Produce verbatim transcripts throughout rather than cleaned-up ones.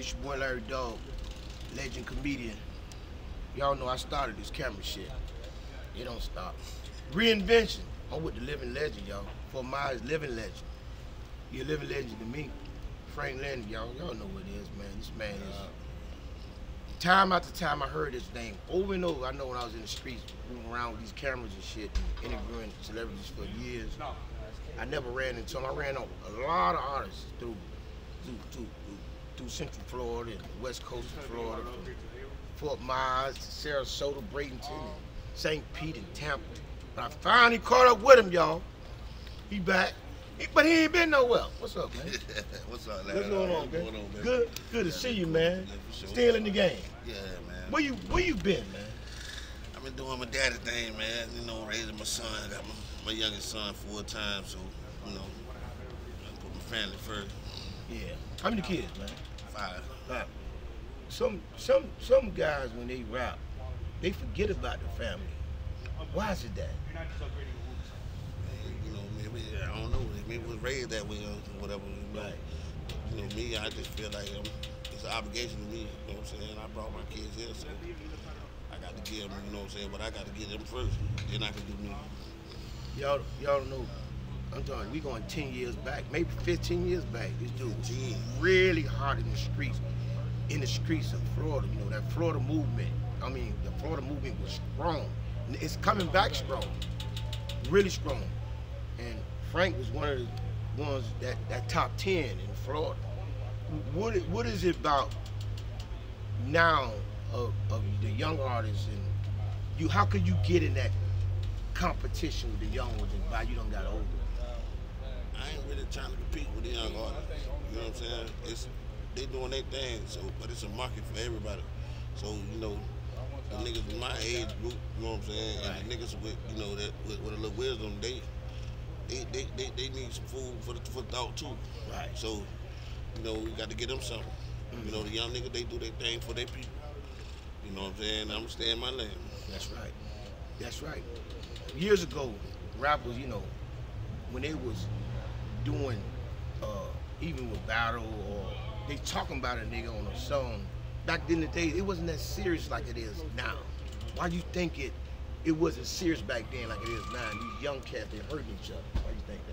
It's your boy Larry Dog, legend comedian. Y'all know I started this camera shit. It don't stop. Reinvention. I'm with the living legend, y'all. For my is living legend. You're a living legend to me. Frank Lennon, y'all. Y'all know what it is, man. This man is. Time after time I heard his name over and over. I know when I was in the streets moving around with these cameras and shit and interviewing celebrities for years, I never ran into him. I ran on a lot of artists through through, through, through Central Florida and the West Coast of Florida, from Fort Myers to Sarasota, Bradenton, and Saint Pete and Tampa. But I finally caught up with him, y'all. He back. He, but he ain't been nowhere. What's up, man? What's up, man? What's going on, man? Good, good to yeah, see you, man. Yeah, for sure. Still in the game. Yeah, man. Where you, where you been, man? I've been doing my daddy thing, man. You know, raising my son. I got my, my youngest son full time, so you know, I put my family first. Yeah. How many kids, man? Five. Five. Some, some, some guys when they rap, they forget about the family. Why is it that? You know, maybe I don't know. Maybe we was raised that way or whatever. You know, Right. you know me. I just feel like um, it's an obligation to me. You know what I'm saying? I brought my kids here, so I got to give them. You know what I'm saying? But I got to get them first. Then I can do me. Y'all, y'all know. I'm talking. We going ten years back, maybe fifteen years back. This dude was really hard in the streets, in the streets of Florida. You know that Florida movement. I mean, the Florida movement was strong. It's coming back strong, really strong. And Frank was one of the ones that, that top ten in Florida. What what is it about now of, of the young artists and you? How could you get in that competition with the young ones and by you don't got older? I ain't really trying to compete with the young artists. You know what I'm saying? It's they doing their thing, so but it's a market for everybody. So you know, the niggas in my age group, you know what I'm saying, and the niggas with you know that with, with a little wisdom, they they, they they they need some food for the for thought too. Right. So you know we got to get them something. Mm-hmm. You know the young niggas they do their thing for their people. You know what I'm saying? I'm staying my lane. That's right. That's right. Years ago, rappers, you know, when they was doing, uh, even with battle or they talking about a nigga on a song, back in the day, it wasn't that serious like it is now. Why do you think it it wasn't serious back then like it is now? And these young cats, they hurting each other. Why do you think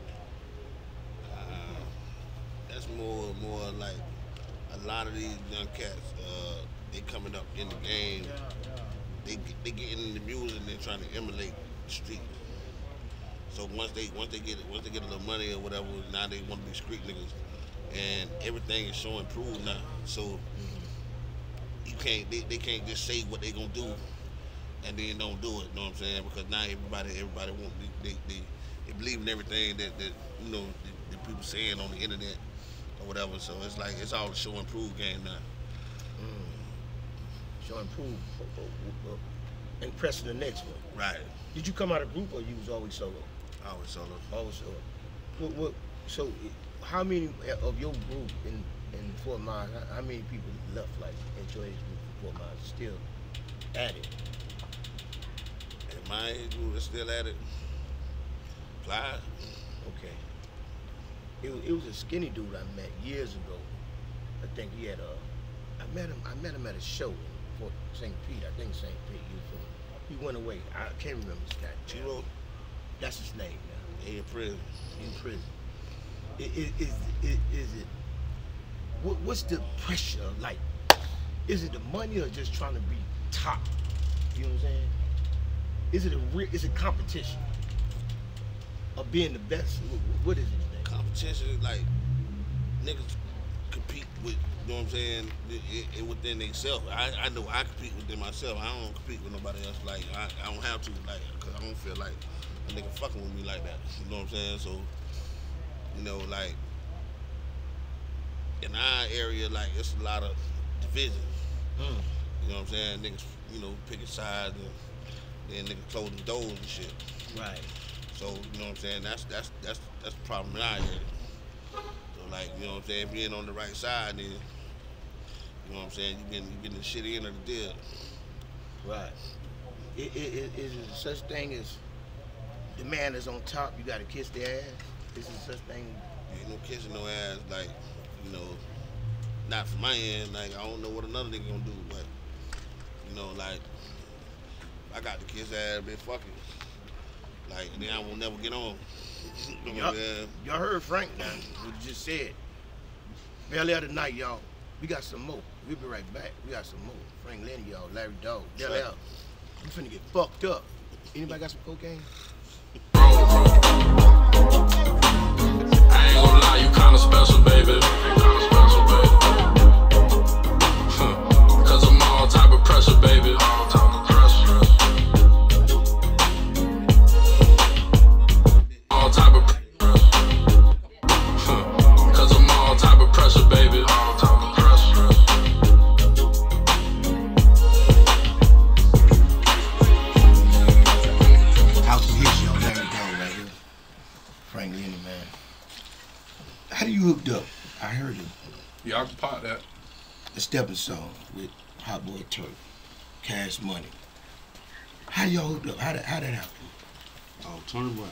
that? Uh, that's more more like a lot of these young cats, uh, they coming up in the game, they they getting in the music and they trying to emulate the street. So once they once they get it, once they get a little money or whatever, now they want to be street niggas, and everything is so improved now. So you can't they, they can't just say what they gonna do, and then don't do it. You know what I'm saying? Because now everybody everybody want they they, they, they believe in everything that, that you know the, the people saying on the internet or whatever. So it's like it's all a show and prove game now. Mm. Show and prove, and pressing the next one. Right. Did you come out of group or you was always solo? Always solo. Always solo. What, what, so, how many of your group in, in Fort Myers, how, how many people left, like, at your age group in Fort Myers, still at it? At my age group, is still at it. Fly. Okay. It was, it was a skinny dude I met years ago. I think he had a, I met him, I met him at a show in Fort Saint Pete, I think Saint Pete, he was from, he went away. I can't remember his name. Chiro? That's his name now. He in prison. In prison. Is, is, is, is it, what, what's the pressure like? Is it the money or just trying to be top? You know what I'm saying? Is it a real, is it competition? Of being the best? What, what is it? Competition is like, niggas compete with, you know what I'm saying, it, it, it within themselves. I, I know I compete within myself. I don't compete with nobody else. Like, I, I don't have to, like, because I don't feel like a nigga fucking with me like that. You know what I'm saying? So, you know, like, in our area, like, it's a lot of divisions. Mm. You know what I'm saying? Niggas, you know, picking sides and then niggas closing doors and shit. Right. So, you know what I'm saying? That's, that's, that's, that's the problem in our area. Like, you know what I'm saying, if you ain't on the right side, then, you know what I'm saying, you getting, you getting the shit in of the deal. Right. It, it, it, is there such thing as the man is on top, you got to kiss their ass? Is there such thing? Ain't no kissing no ass, like, you know, not from my end. Like I don't know what another nigga gonna do, but you know, like I got the kids that have been fucking. Like then I will never get on. You know Y'all, y'all heard Frank now, what he just said. Belly of the night, y'all. We got some more. We'll be right back. We got some more. Frank Lenny, y'all. Larry Dog. Del L. We finna get fucked up. Anybody got some cocaine? I ain't gonna lie, you kinda special, baby. Kinda special, baby. Cause I'm all type of pressure, baby. All type of pressure. All type of pressure. Cause I'm all type of pressure, baby. All type of pressure. House of hits, y'all. Larry Dog right here. Frank Lenny, man. How do you hooked up? I heard it. Yeah, I can pop that. The Stepping Stone with Hot Boy Turk, Cash Money. How y'all hooked up? How that, how that happen? Oh, Tony Boy.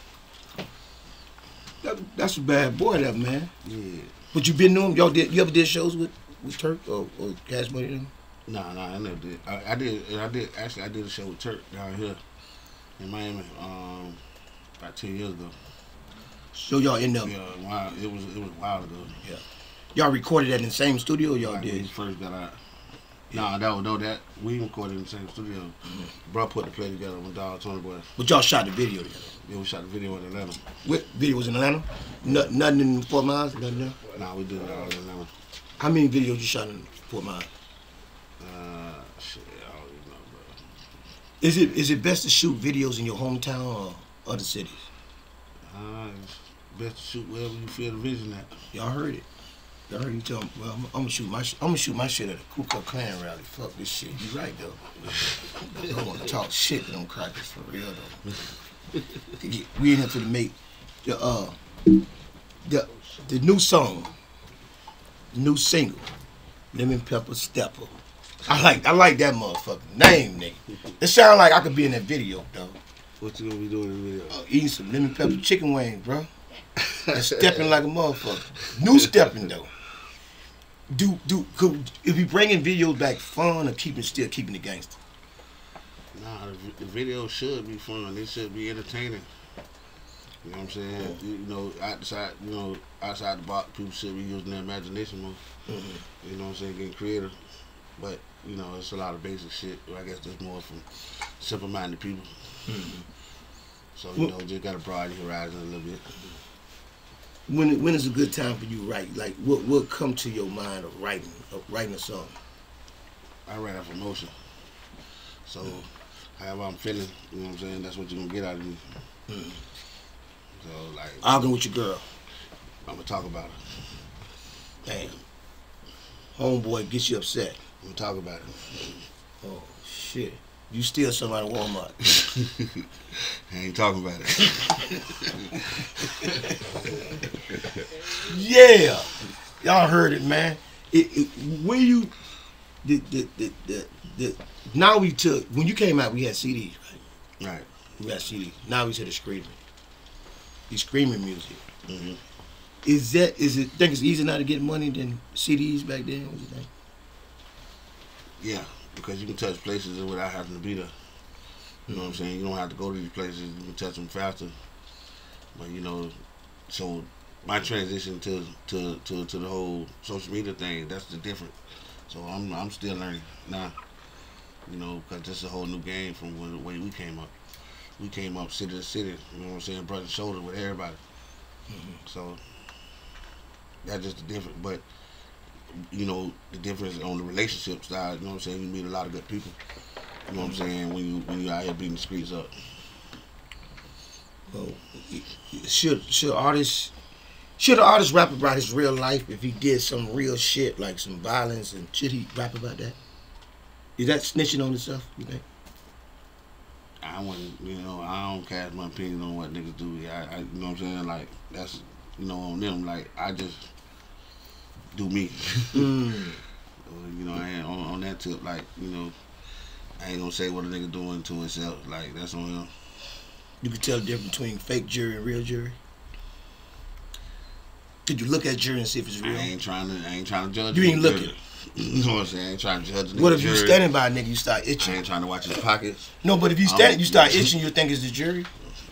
That, that's a bad boy, that man. Yeah. But you been knowing him? Y'all did? You ever did shows with, with Turk or, or Cash Money? Them? Nah, nah, I never did. I, I did. I did. Actually, I did a show with Turk down here in Miami, um, about ten years ago. So y'all end up? Yeah, wow, it was it was a while ago. Yeah. Y'all recorded that in the same studio? Or y'all Like when did? he first got out. Nah, that was no that we recorded in the same studio. Mm-hmm. Bro put the play together with Dog Tony Boy. But y'all shot the video together? Yeah, we shot the video in Atlanta. What video was in Atlanta? No, nothing in Fort Myers? Nothing there? Nah, we did it all in Atlanta. How many videos you shot in Fort Myers? Uh, shit, I don't even know, bro. Is it is it best to shoot videos in your hometown or other cities? Uh, it's best to shoot wherever you feel the vision at. Y'all heard it. Y'all heard you tell me, well, I'm, I'm gonna shoot my sh- I'm gonna shoot my shit at a Ku Klux Klan rally. Fuck this shit. You right though. I don't want to talk shit to them crackers for real though. We in here to make the uh the the new song, the new single, Lemon Pepper Stepper. I like I like that motherfucking name, nigga. It sound like I could be in that video though. What you gonna be doing in the video? Uh, eating some lemon pepper chicken wings, bro. And stepping like a motherfucker. New stepping though. Do do could if we bringing videos back fun or keeping still keeping the gangster? Nah, the, the video should be fun. It should be entertaining. You know what I'm saying? You, you know, outside, you know, outside the box, people should be using their imagination more. Mm-hmm. You know what I'm saying? Getting creative. But you know, it's a lot of basic shit. I guess there's more from simple-minded people. Mm-hmm. So you well, know, just gotta broaden your horizon a little bit. When when is a good time for you to write? Like, what what come to your mind of writing of writing a song? I write off emotion. So, mm-hmm. however I'm feeling, you know what I'm saying, that's what you're gonna get out of me. Mm-hmm. So, like, arguing with your girl, I'm gonna talk about it. Damn. Homeboy gets you upset. I'm gonna talk about it. Oh shit. You steal somebody at Walmart. I ain't talking about it. Yeah. Y'all heard it, man. It, it, where you, the, the, the, the, the, now we took, when you came out, we had C Ds, right? Right. We had C Ds. Now we to the screaming. The screaming music. Mm-hmm. Is that, is it, think it's easier now to get money than C Ds back then? What do you think? Yeah. Because you can touch places without having to be there. You know what I'm saying? You don't have to go to these places. You can touch them faster. But, you know, so my transition to to, to, to the whole social media thing, that's the difference. So I'm I'm still learning now. You know, because this is a whole new game from when, the way we came up. We came up city to city, you know what I'm saying, brother shoulder with everybody. Mm-hmm. So that's just the difference. But you know, the difference on the relationship side, you know what I'm saying, you meet a lot of good people. You know what I'm saying, when you when you out here beating the streets up. Well, should should artists should an artist rap about his real life if he did some real shit like some violence, and should he rap about that? Is that snitching on himself, you think? I wouldn't, you know, I don't cast my opinion on what niggas do. I, I you know what I'm saying, like that's, you know, on them. Like I just do me. Mm. You know, I ain't on, on that tip, like, you know, I ain't gonna say what a nigga doing to himself. Like, that's on him. You can tell the difference between fake jury and real jury? Did you look at jury and see if it's real? I ain't trying to. I ain't trying to judge. You ain't looking. You know what I'm saying? I ain't trying to judge. What if you jury. standing by a nigga, you start I itching? ain't trying to watch his pockets. No, but if you standing, you start itching, you think it's the jury.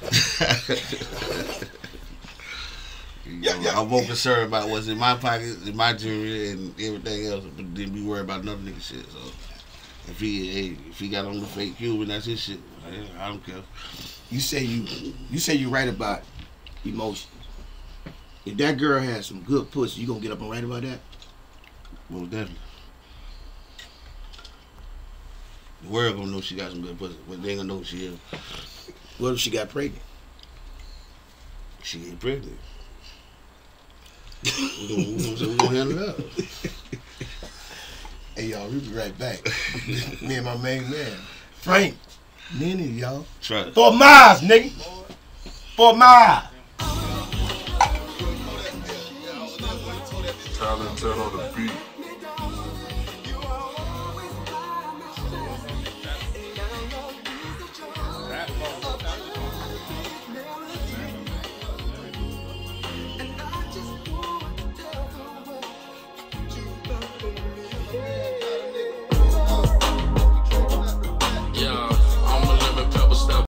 You know, yeah, yeah. I'm more concerned about what's in my pockets, in my jewelry, and everything else, but then be worried about another nigga shit. So if he, hey, if he got on the fake Cuban, that's his shit. I don't care. You say you, you say you write about emotions. If that girl has some good pussy, you gonna get up and write about that? Most definitely. The world gonna know she got some good pussy, but they ain't gonna know who she is. What if she got pregnant? She get pregnant. We're gonna, we gonna, we gonna handle it up. Hey y'all, we be right back. Me and my main man, Frank, Nene, y'all. Try it. Fort Myers, nigga. Fort Myers. Talented on the beat.